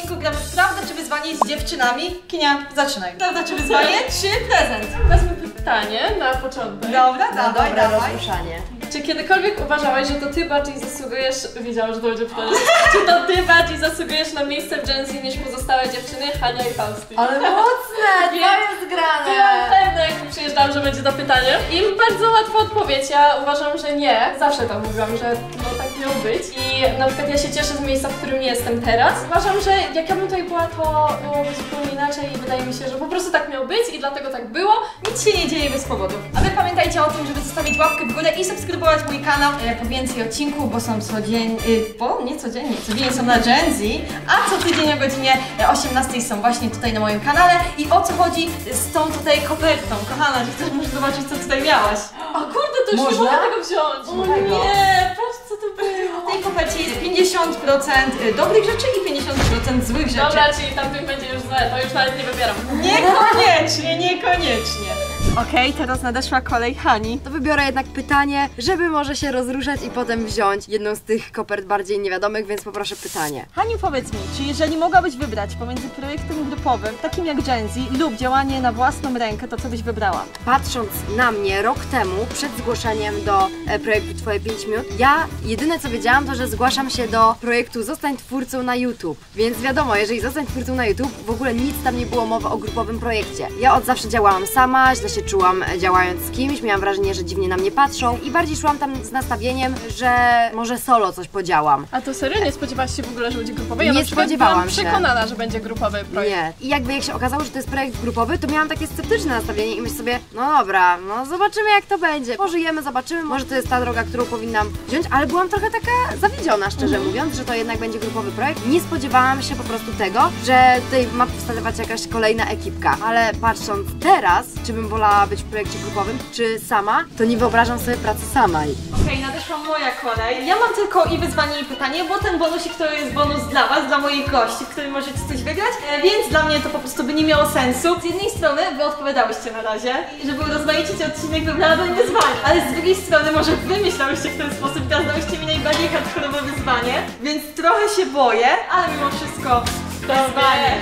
odcinku gramy w prawda czy wyzwanie z dziewczynami. Kinia, zaczynaj. Prawda czy wyzwanie, czy prezent? Wezmę pytanie na początek. Dobra, No dawaj, dobra, dawaj. rozruszanie. Czy kiedykolwiek uważałaś, że to ty bardziej zasługujesz... Wiedziałam, że to będzie pytanie. Czy to ty bardziej zasługujesz na miejsce w Gen Z niż pozostałe dziewczyny, Hania i Fausty? Ale mocne, to jest grane. Byłam pewna, jak przyjeżdżałam, że będzie to pytanie. I bardzo łatwa odpowiedź. Ja uważam, że nie. Zawsze tak mówiłam, że no tak miało być. I na przykład ja się cieszę z miejsca, w którym jestem teraz. Uważam, że jak ja bym tutaj była, to byłoby zupełnie inaczej i wydaje mi się, że po prostu tak miało być i dlatego tak było. Nic się nie dzieje bez powodu. A wy pamiętajcie o tym, żeby zostawić łapkę w górę i subskrybować mój kanał po więcej odcinków, bo są codziennie, nie codziennie, codziennie są na Gen Z, a co tydzień o godzinie 18 są właśnie tutaj na moim kanale. I o co chodzi z tą tutaj kopertą? Kochana, czy chcesz może zobaczyć, co tutaj miałaś? O kurde, to już nie mogę tego wziąć. O nie, patrz co to było. W tej kopercie jest 50% dobrych rzeczy i 50% złych rzeczy. Dobra, czyli tamtych będzie już złe, to już nawet nie wybieram. Niekoniecznie, niekoniecznie. Okej, teraz nadeszła kolej Hani. To wybiorę jednak pytanie, żeby może się rozruszać i potem wziąć jedną z tych kopert bardziej niewiadomych, więc poproszę pytanie. Haniu, powiedz mi, czy jeżeli mogłabyś wybrać pomiędzy projektem grupowym, takim jak Gen Z, lub działanie na własną rękę, to co byś wybrała? Patrząc na mnie rok temu, przed zgłoszeniem do projektu Twoje 5 minut, ja jedyne co wiedziałam, to że zgłaszam się do projektu Zostań twórcą na YouTube. Więc wiadomo, jeżeli zostań twórcą na YouTube, w ogóle nic tam nie było mowy o grupowym projekcie. Ja od zawsze działałam sama, źle się czułam działając z kimś, miałam wrażenie, że dziwnie na mnie patrzą i bardziej szłam tam z nastawieniem, że może solo coś podziałam. A to serio? Nie spodziewałaś się w ogóle, że będzie grupowy? Ja Nie na przykład spodziewałam byłam się. przekonana, że będzie grupowy projekt. Nie. I jakby jak się okazało, że to jest projekt grupowy, to miałam takie sceptyczne nastawienie i myślę sobie, no dobra, no zobaczymy jak to będzie. Pożyjemy, zobaczymy, może to jest ta droga, którą powinnam wziąć, ale byłam trochę taka zawiedziona, szczerze mówiąc, że to jednak będzie grupowy projekt. Nie spodziewałam się po prostu tego, że tutaj ma powstawać jakaś kolejna ekipka, ale patrząc teraz, czy bym wolała być w projekcie grupowym, czy sama, to nie wyobrażam sobie pracy samej. Okej, nadeszła moja kolej. Ja mam tylko i wyzwanie i pytanie, bo ten bonusik to jest bonus dla was, dla moich gości, w którym możecie coś wygrać, więc dla mnie to po prostu by nie miało sensu. Z jednej strony wy odpowiadałyście na razie i żeby urozmaicić odcinek wybrałabym wyzwanie, ale z drugiej strony może wy myślałyście w ten sposób, teraz dałyście mi najbardziej hardkorowe wyzwanie, więc trochę się boję, ale mimo wszystko wyzwanie.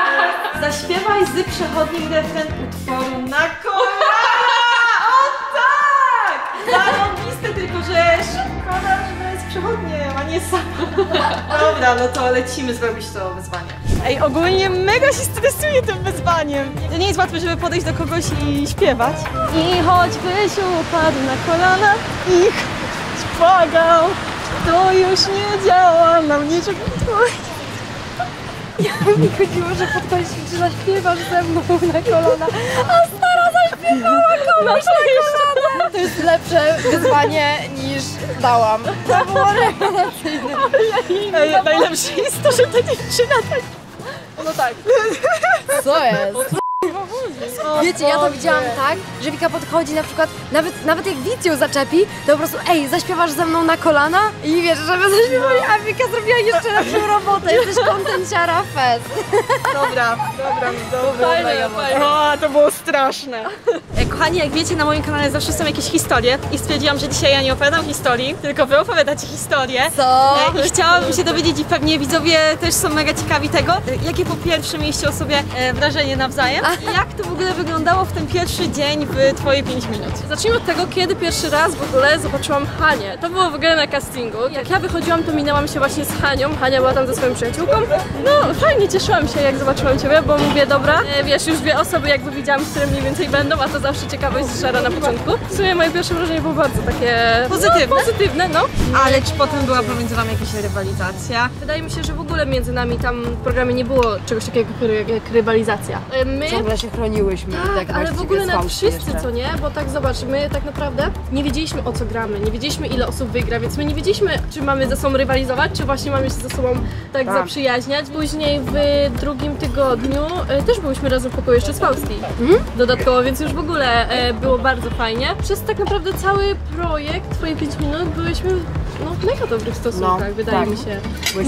Zaśpiewaj z przechodnim refren utworu na kolana! O tak! Zarąbiste, tylko że szkoda, że to jest przechodnie, a nie sama. Dobra, no to lecimy zrobić to wyzwanie. Ej, ogólnie mega się stresuję tym wyzwaniem. To nie jest łatwe, żeby podejść do kogoś i śpiewać. I choćbyś upadł na kolana i choć błagał, to już nie działa na mnie, żeby mi chodziło, że pod koniec że zaśpiewasz ze mną na kolana, a stara zaśpiewała komuś na kolana. To jest lepsze wyzwanie niż dałam. To było rewelacyjne. Ej, najlepsze jest to, że ta dziewczyna tak... No tak. Co jest? Wiecie, ja to widziałam tak, że Wika podchodzi na przykład, nawet jak widz ją zaczepi, to po prostu ej, zaśpiewasz ze mną na kolana i wiesz, żeby zaśpiewali, a Wika zrobiła jeszcze lepszą robotę, jesteś kontenciara fest. Dobra. Fajne. O, to było straszne. Kochani, jak wiecie, na moim kanale zawsze są jakieś historie i stwierdziłam, że dzisiaj ja nie opowiadam historii, tylko wy opowiadacie historię. Co? I chciałabym się dowiedzieć i pewnie widzowie też są mega ciekawi tego, jakie po pierwsze mieliście o sobie wrażenie nawzajem i jak to w ogóle wyglądało w ten pierwszy dzień w Twoje 5 minut. Zacznijmy od tego, kiedy pierwszy raz w ogóle zobaczyłam Hanię. To było w ogóle na castingu. Jak ja wychodziłam, to minęłam się właśnie z Hanią. Hania była tam ze swoją przyjaciółką. No fajnie, cieszyłam się jak zobaczyłam Ciebie, bo mówię, dobra, wiesz, już dwie osoby jakby widziałam, które mniej więcej będą, a to zawsze ciekawość szara na początku. W sumie moje pierwsze wrażenie było bardzo takie... Pozytywne, no. Ale czy potem była pomiędzy wami jakaś rywalizacja? Wydaje mi się, że w ogóle między nami tam w programie nie było czegoś takiego jak rywalizacja. My... Ciągle się chroniłyśmy. Tak, ale w ogóle nawet wszyscy, co nie? Bo tak zobacz, my tak naprawdę nie wiedzieliśmy o co gramy, nie wiedzieliśmy ile osób wygra, więc my nie wiedzieliśmy, czy mamy ze sobą rywalizować, czy właśnie mamy się ze sobą tak zaprzyjaźniać. Później w drugim tygodniu też byliśmy razem w pokoju jeszcze z Fausti dodatkowo, więc już w ogóle było bardzo fajnie. Przez tak naprawdę cały projekt Twoje 5 minut byłyśmy mega dobrych stosunkach, wydaje mi się.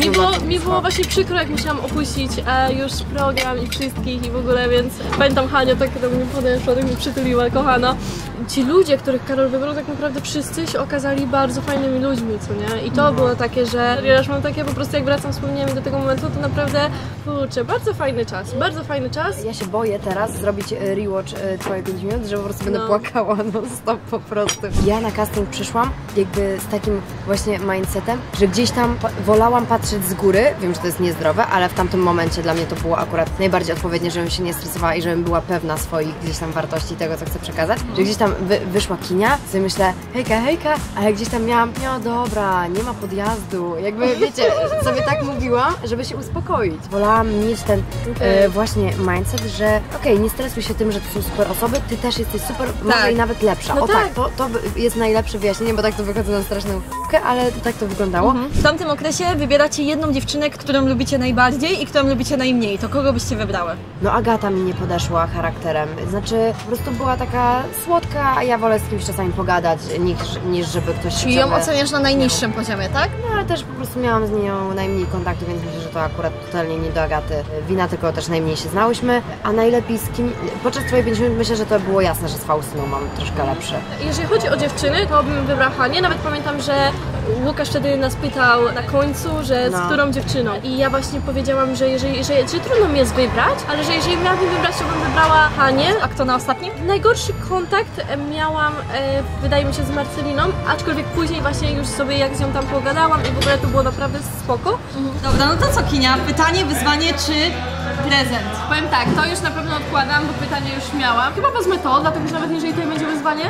Mi było właśnie przykro, jak musiałam opuścić już program i wszystkich i w ogóle, więc pamiętam Hania tak do mnie podeszła, tak mnie przytuliła, kochana. Ci ludzie, których Karol wybrał, tak naprawdę wszyscy się okazali bardzo fajnymi ludźmi, co nie? I to było takie, że ja już mam takie po prostu, jak wracam wspomnieniami do tego momentu, to naprawdę, kurczę, bardzo fajny czas, bardzo fajny czas. Ja się boję teraz zrobić rewatch Twoje 5 minut, że po prostu będę płakała stop po prostu. Ja na casting przyszłam jakby z takim właśnie mindsetem, że gdzieś tam wolałam patrzeć z góry, wiem, że to jest niezdrowe, ale w tamtym momencie dla mnie to było akurat najbardziej odpowiednie, żebym się nie stresowała i żebym była pewna swoich gdzieś tam wartości, tego co chcę przekazać, że gdzieś tam wyszła Kinia, sobie myślę, hejka, ale gdzieś tam miałam, no dobra, nie ma podjazdu, jakby wiecie, sobie tak mówiłam, żeby się uspokoić. Wolałam mieć ten właśnie mindset, że okej, nie stresuj się tym, że to są super osoby, ty też jesteś super, może i nawet lepsza. No tak, to jest najlepsze wyjaśnienie, bo tak to wychodzi na straszną ale tak to wyglądało. W tamtym okresie wybieracie jedną dziewczynę, którą lubicie najbardziej i którą lubicie najmniej. To kogo byście wybrały? No Agata mi nie podeszła charakterem. Znaczy po prostu była taka słodka, a ja wolę z kimś czasami pogadać, niż żeby ktoś... Czyli ją oceniasz na najniższym poziomie, tak? No ale też po prostu miałam z nią najmniej kontaktu, więc myślę, że to akurat totalnie nie do Agaty wina, tylko też najmniej się znałyśmy. A najlepiej z kim... Podczas Twojej 5 minut myślę, że to było jasne, że z Faustyną mam troszkę lepsze. Jeżeli chodzi o dziewczyny, to bym wybrała Hanię. Nawet pamiętam, że Łukasz wtedy nas pytał na końcu, że z którą dziewczyną. I ja właśnie powiedziałam, że że trudno mi jest wybrać, ale że jeżeli miałabym wybrać, to bym wybrała Hanię. A kto na ostatnim? Najgorszy kontakt miałam, wydaje mi się, z Marceliną, aczkolwiek później właśnie już sobie jak z nią tam pogadałam i w ogóle to było naprawdę spoko. Dobra, no to co Kinia? Pytanie, wyzwanie czy prezent? Powiem tak, to już na pewno odkładam, bo pytanie już miałam. Chyba wezmę to, dlatego że nawet jeżeli tutaj będzie wyzwanie,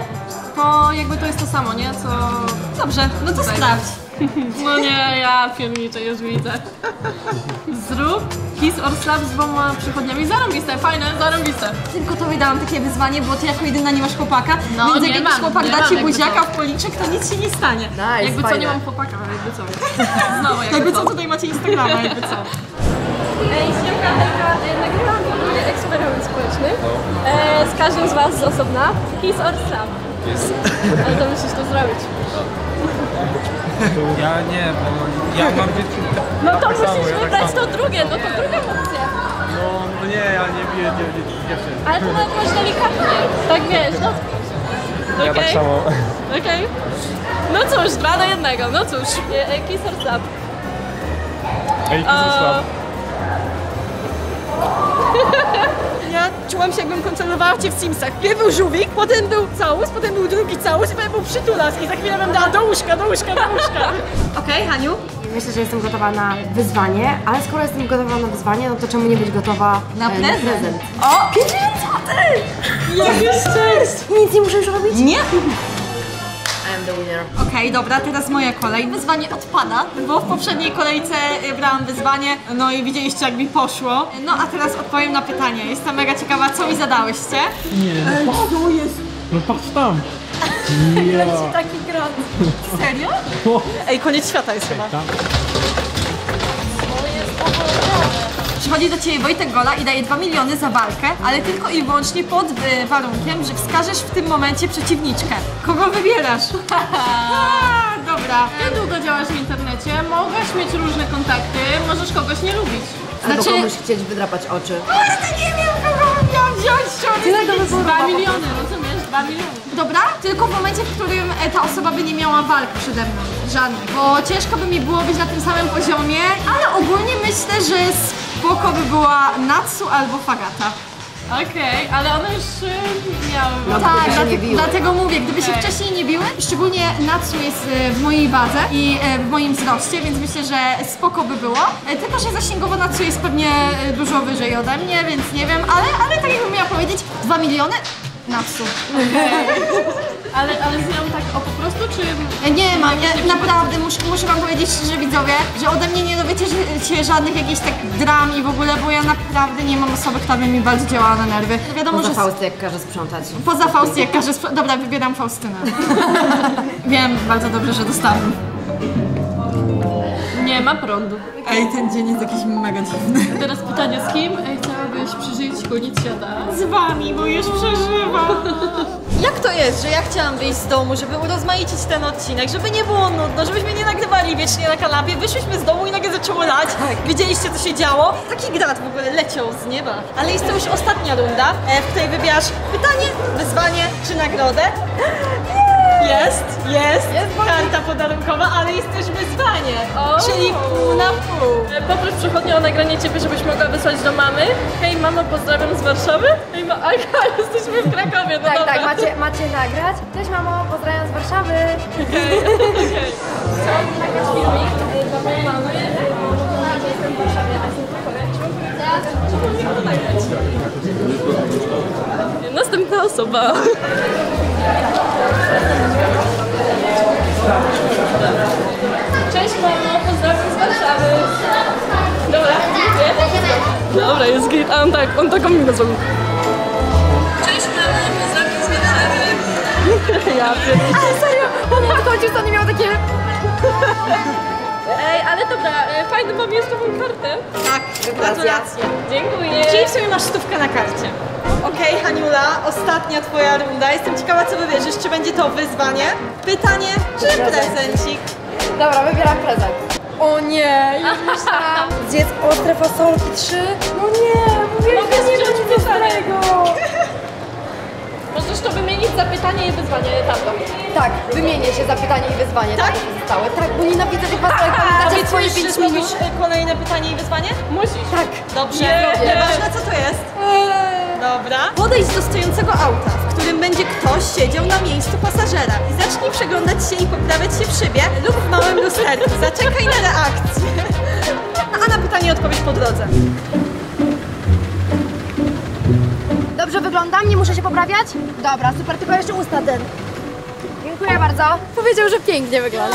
to jakby to jest to samo, nie? Co... Dobrze, no to sprawdź. No nie, ja pierniczę, już widzę. Zrób kiss or slap z 2 przychodniami. Zarąbiste, fajne, zarąbiste. Tylko tobie dałam takie wyzwanie, bo ty jako jedyna nie masz chłopaka, no, więc jak jakiś chłopak da ci buziaka co. w policzek, to nic się nie stanie. Nice, jakby fajne. co, nie mam chłopaka, jakby co. Znowu jakby co, tutaj macie Instagrama, jakby co. Ej, Siemka, nagrywam eksperyment społeczny z każdym z was z osobna. Kiss or slap. Ale to musisz to zrobić. Ja nie, bo ja mam dziewczynę. No to musisz wybrać to drugie, no to druga opcja. No nie, ja nie biję dziewczyn. Ale to nawet masz delikatnie. Tak wiesz, no. Ja tak samo. Okej. No cóż, 2 do 1, no cóż. Kiss or slap. Ej, słab. Ja czułam się, jakbym kontrolowała cię w Simsach. Pierw był żółwik, potem był całus, potem był drugi całus i potem był przytulas i za chwilę bym dała do łóżka. Okej, Haniu? Myślę, że jestem gotowa na wyzwanie, ale skoro jestem gotowa na wyzwanie, no to czemu nie być gotowa na prezent? O! 5 złotych! Jaki szczęść! Nic nie muszę już robić? Nie? I am the winner. Okej, dobra, teraz moja kolej. Wyzwanie odpada, bo w poprzedniej kolejce brałam wyzwanie, no i widzieliście jak mi poszło. No a teraz odpowiem na pytanie. Jestem mega ciekawa, co mi zadałyście. Nie, no Co jest? no patrz tam. Taki grant. Serio? Ej, koniec świata jest chyba. Przychodzi do ciebie Wojtek Gola i daje 2 miliony za walkę, ale tylko i wyłącznie pod warunkiem, że wskażesz w tym momencie przeciwniczkę. Kogo wybierasz? Dobra. Jak długo działasz w internecie? Mogłaś mieć różne kontakty, możesz kogoś nie lubić. Albo komuś chcieć wydrapać oczy. Właśnie nie wiem, kogo miałam wziąć. Tyle do wyboru. 2 miliony, rozumiesz? 2 miliony. Dobra, tylko w momencie, w którym ta osoba by nie miała walk przede mną. Żadnych. Bo ciężko by mi było być na tym samym poziomie, ale ogólnie myślę, że spoko by była Natsu albo Fagata. Okej, ale one już miały No, Tak, gdyby się nie biły. dlatego mówię, gdyby się wcześniej nie biły, szczególnie Natsu jest w mojej wadze i w moim wzroście, więc myślę, że spoko by było. Tylko, że zasięgowo Natsu jest pewnie dużo wyżej ode mnie, więc nie wiem, ale tak jakbym miała powiedzieć, 2 miliony Natsu. Ale z nią tak o po prostu, czy... Nie mam, ja naprawdę muszę wam powiedzieć szczerze widzowie, że ode mnie nie dowiecie się żadnych jakichś tak dram i w ogóle, bo ja naprawdę nie mam osoby, która by mi bardzo działała na nerwy. Wiadomo, Poza że Fausty, jak każe sprzątać. Poza Fausty, jak każe dobra, wybieram Faustynę. Wiem bardzo dobrze, że dostałam. Nie ma prądu. Ej, ten dzień jest jakiś mega dziwny. Teraz pytanie, z kim chciałabyś przeżyć koniec świata? Z wami, bo już przeżywam. Jak to jest, że ja chciałam wyjść z domu, żeby urozmaicić ten odcinek, żeby nie było nudno, żebyśmy nie nagrywali wiecznie na kanapie, wyszliśmy z domu i nagle zaczęło lać. Widzieliście, co się działo? Taki grat w ogóle leciał z nieba. Ale jest to już ostatnia runda, w której wybierasz pytanie, wyzwanie czy nagrodę. Jest karta podarunkowa, ale jest też wyzwanie, czyli pół na pół. Poproś przechodnią o nagranie ciebie, żebyś mogła wysłać do mamy. Hej mamo, pozdrawiam z Warszawy. Hej Aga, jesteśmy w Krakowie, no Tak, dobra. tak, macie nagrać. Cześć mamo, pozdrawiam z Warszawy. Okej. Chciałam nagrać filmik dla mojej mamy. Że jestem w Warszawie, a jestem w Krakowie. Czy mogę to nagrać? Następna osoba. Cześć mamo, pozdrawiam z Warszawy. Dobra, dziękuję. Dobra, jest git. A on taką minę zrobił. Cześć mamo, pozdrawiam z Warszawy. Ja pierdolę. Ale serio, on odchodził, to nie miał takie... Ej, ale dobra, fajny mam jeszcze tą kartę. Tak, gratulacje. Dziękuję. Czyli w sumie masz stówkę na karcie. Okej, Haniula, ostatnia twoja runda. Jestem ciekawa, co wybierzesz. Czy będzie to wyzwanie, pytanie, czy prezencik? Dobra, wybieram prezent. O nie, już myślałam. Zjedz ostre fasolki 3. No nie, mówię, Mogę że nie wziąć będzie pytanie. tego. Możesz to wymienić za pytanie i wyzwanie tamto. Tak, wymienię się za pytanie i wyzwanie. Tak? Pozostałe. Tak, bo nienawidzę tych fasolek. Pamiętacie swoje 5 minut? Zrobisz kolejne pytanie i wyzwanie? Musisz. Tak. Dobrze. Nie. Nieważne, co to jest. Dobra. Podejdź do stojącego auta, w którym będzie ktoś siedział na miejscu pasażera i zacznij przeglądać się i poprawiać się w szybie lub w małym lusterku. Zaczekaj na reakcję. A na pytanie odpowiedź po drodze. Dobrze wyglądam? Nie muszę się poprawiać? Dobra, super, tylko jeszcze usta ten. Dziękuję bardzo. Powiedział, że pięknie wygląda.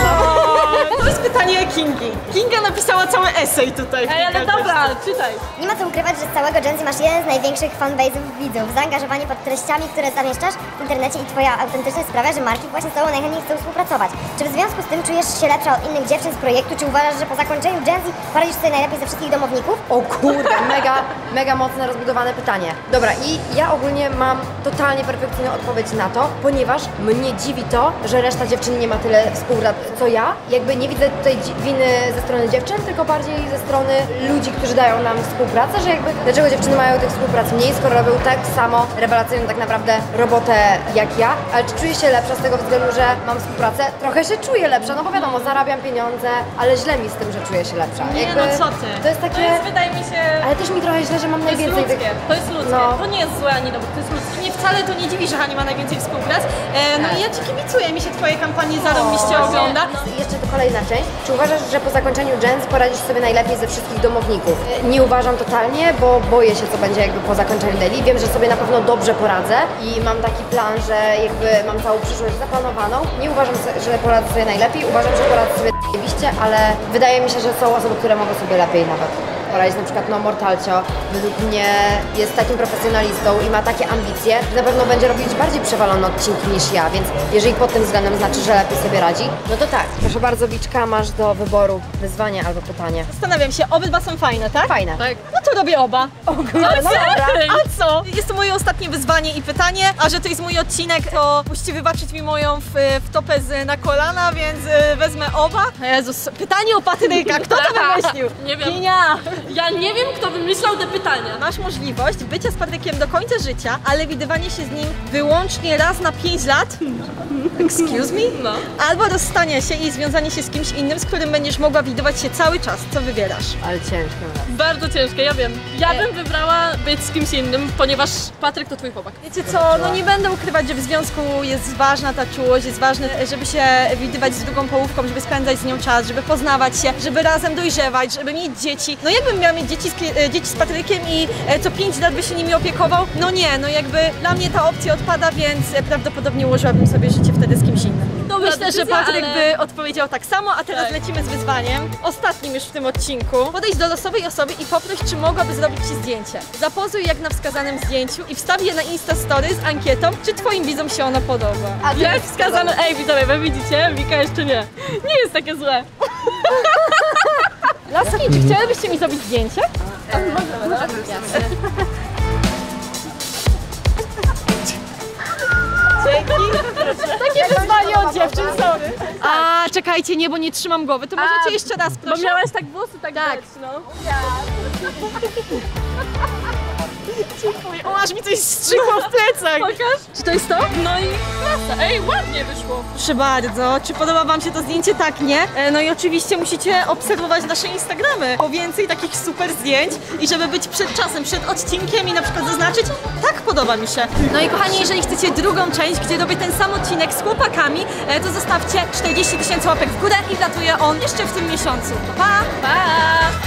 To jest pytanie Kingi. Kinga napisała cały esej tutaj. Ej, ale dobra, czytaj. Nie ma co ukrywać, że z całego Gen Z masz jeden z największych fanbase'ów widzów. Zaangażowanie pod treściami, które zamieszczasz w internecie i twoja autentyczność sprawia, że marki właśnie z tobą najchętniej chcą współpracować. Czy w związku z tym czujesz się lepsza od innych dziewczyn z projektu? Czy uważasz, że po zakończeniu Gen Z poradzisz sobie najlepiej ze wszystkich domowników? O kurde, mega mocne, rozbudowane pytanie. Dobra, i ja ogólnie mam totalnie perfekcyjną odpowiedź na to, ponieważ mnie dziwi to, że reszta dziewczyn nie ma tyle współpracy co ja. Jakby nie widzę tutaj winy ze strony dziewczyn, tylko bardziej ze strony ludzi, którzy dają nam współpracę, że jakby dlaczego dziewczyny mają tych współprac mniej, skoro robią tak samo rewelacyjną tak naprawdę robotę jak ja. Ale czy czuję się lepsza z tego względu, że mam współpracę? Trochę się czuję lepsza, no bo wiadomo, zarabiam pieniądze, ale źle mi z tym, że czuję się lepsza. Nie, Jakby, no co ty? To jest To takie... jest, wydaje mi się, Ale też mi trochę źle, że mam to jest najwięcej ludzkie. To jest ludzkie. No. To nie jest złe ani dobre, to jest ludzkie. Mnie wcale to nie dziwi, że Hani ma najwięcej współprac. No i ja ci kibicuję, mi się twoje kampanie zarąbiście ogląda. Jeszcze to kolejna część. Czy uważasz, że po zakończeniu Gen Z poradzisz sobie najlepiej ze wszystkich domowników? Nie uważam totalnie, bo boję się, co będzie jakby po zakończeniu daily. Wiem, że sobie na pewno dobrze poradzę i mam taki plan, że jakby mam całą przyszłość zaplanowaną. Nie uważam, że poradzę sobie najlepiej. Uważam, że poradzę sobie zajebiście, ale wydaje mi się, że są osoby, które mogą sobie lepiej nawet poradzić. Na przykład no Mortalcio według mnie jest takim profesjonalistą i ma takie ambicje, że na pewno będzie robić bardziej przewalone odcinki niż ja, więc jeżeli pod tym względem znaczy, że lepiej sobie radzi, no to tak. Proszę bardzo, Wiczka, masz do wyboru wyzwanie albo pytanie. Zastanawiam się, obydwa są fajne, tak? Fajne. Tak. No to robię oba. O kurde, no dobra. A co? Jest to moje ostatnie wyzwanie i pytanie, a że to jest mój odcinek, to musicie wybaczyć mi moją wtopę na kolana, więc wezmę oba. Jezus, pytanie o Patryka, kto to wymyślił? Nie wiem. Kinia. Ja nie wiem, kto wymyślał te pytania. Masz możliwość bycia z Patrykiem do końca życia, ale widywanie się z nim wyłącznie raz na 5 lat. Excuse me? No. Albo rozstanie się i związanie się z kimś innym, z którym będziesz mogła widywać się cały czas. Co wybierasz? Ale ciężko. Bardzo ciężkie, ja wiem. Ja bym wybrała być z kimś innym, ponieważ Patryk to twój chłopak. Wiecie co, no nie będę ukrywać, że w związku jest ważna ta czułość, jest ważne, żeby się widywać z drugą połówką, żeby spędzać z nią czas, żeby poznawać się, żeby razem dojrzewać, żeby mieć dzieci. No jakbym miała mieć dzieci z Patrykiem i co 5 lat by się nimi opiekował? No nie, no jakby dla mnie ta opcja odpada, więc prawdopodobnie ułożyłabym sobie życie wtedy z kimś innym. Dobra Myślę, że decyzja, Patryk ale- by odpowiedział tak samo, a teraz Tak. lecimy z wyzwaniem. Ostatnim już w tym odcinku. Podejdź do losowej osoby i poproś, czy mogłaby zrobić ci zdjęcie. Zapozuj jak na wskazanym zdjęciu i wstaw je na Insta Story z ankietą, czy twoim widzom się ono podoba. A ty Jak wskazane, ej widzowie, wy widzicie? Wika jeszcze nie. Nie jest takie złe. Laski, czy chciałybyście mi zrobić zdjęcie? Takie wyzwanie od dziewczyn, sorry. A czekajcie, nie, bo nie trzymam głowy, to możecie jeszcze raz, proszę. Bo miałaś tak włosy tak dać, no. Dziękuję. O, aż mi coś strzykło w plecach. Pokaż. Czy to jest to? No i klasa. Ej, ładnie wyszło. Proszę bardzo, czy podoba wam się to zdjęcie? Tak, nie? No i oczywiście musicie obserwować nasze Instagramy po więcej takich super zdjęć i żeby być przed czasem, przed odcinkiem i na przykład zaznaczyć, tak, podoba mi się. No i kochani, jeżeli chcecie drugą część, gdzie robię ten sam odcinek z chłopakami, to zostawcie 40 000 łapek w górę i wlatuje on jeszcze w tym miesiącu. Pa! Pa!